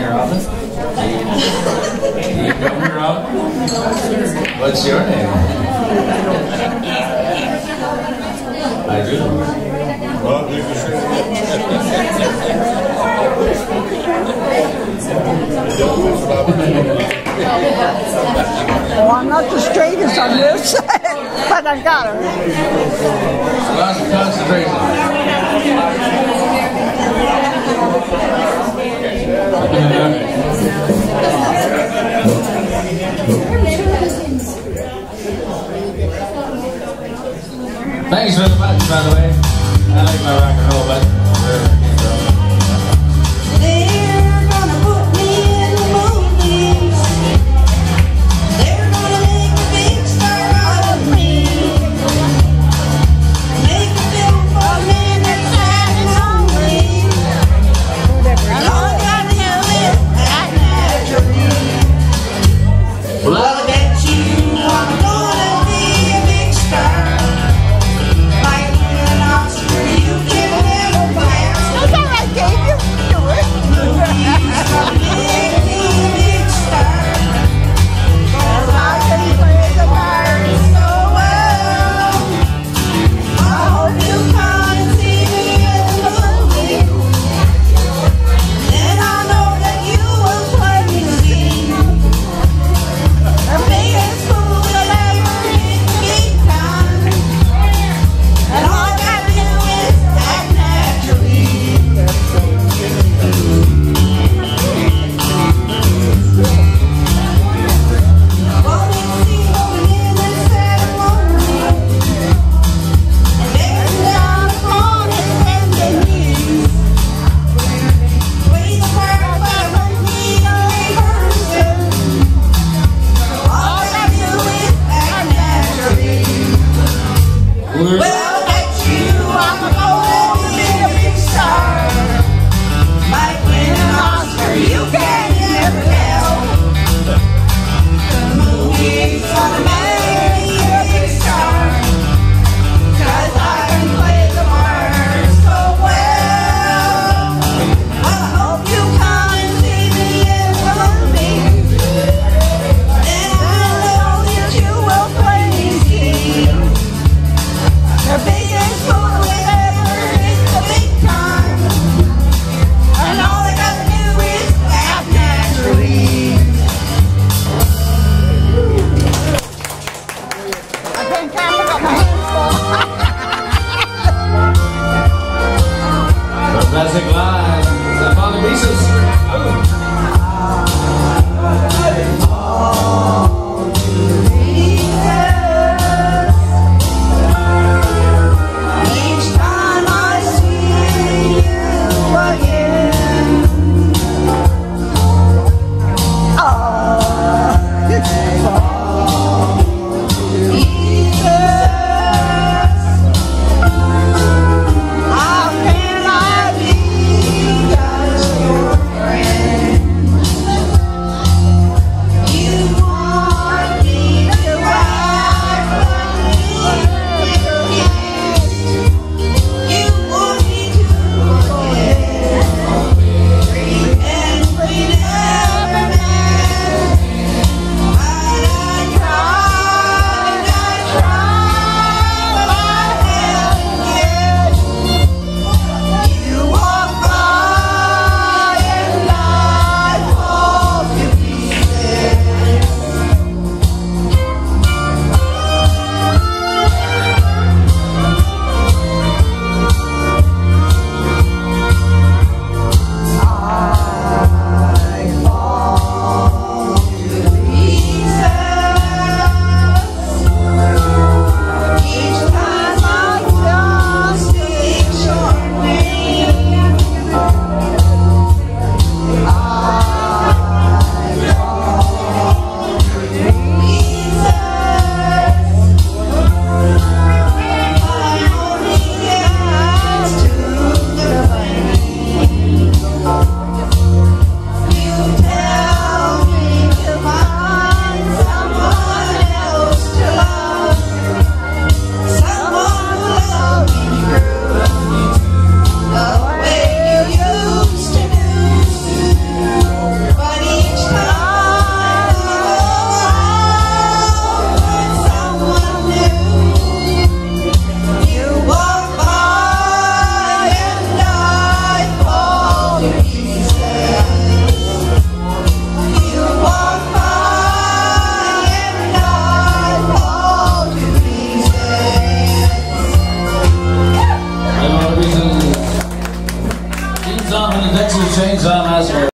here often? You come here often? What's your name? I do. Well, well, I'm not the straightest on this, but I got her. Lots of concentration. Thanks very much, by the way. I like my rock and roll, but they're gonna put me in the movies. They're gonna make a big star out of me. Make a film for men that's sad and lonely. And all I gotta do is act naturally. Well, I bet you I'm gonna be a big star. Like an Oscar you can never pass. That's all right, Dave. You can do it. Make me a big star. 'Cause I can play the part so well. I hope you come and see me in the movie. Then I know that you will play me see. The biggest fool that ever hit the big time. And all I gotta do is act naturally. Won't you see over in this sad and lonely? And there's not upon his bending knees. Play the part, but I won't need a rehearsal. All I gotta do is act naturally. Well, I bet you I'm gonna be a big star. Might win an Oscar, you can never tell. The movie's gonna make me a big star. 'Cause I can play the part so well. Well, I hope you come and see me in the movie. Then I know that you will play me see. The biggest fool that ever hit the big time. And all I gotta do is act naturally. I can't count. I got my hands full. classic line. Upon the pieces.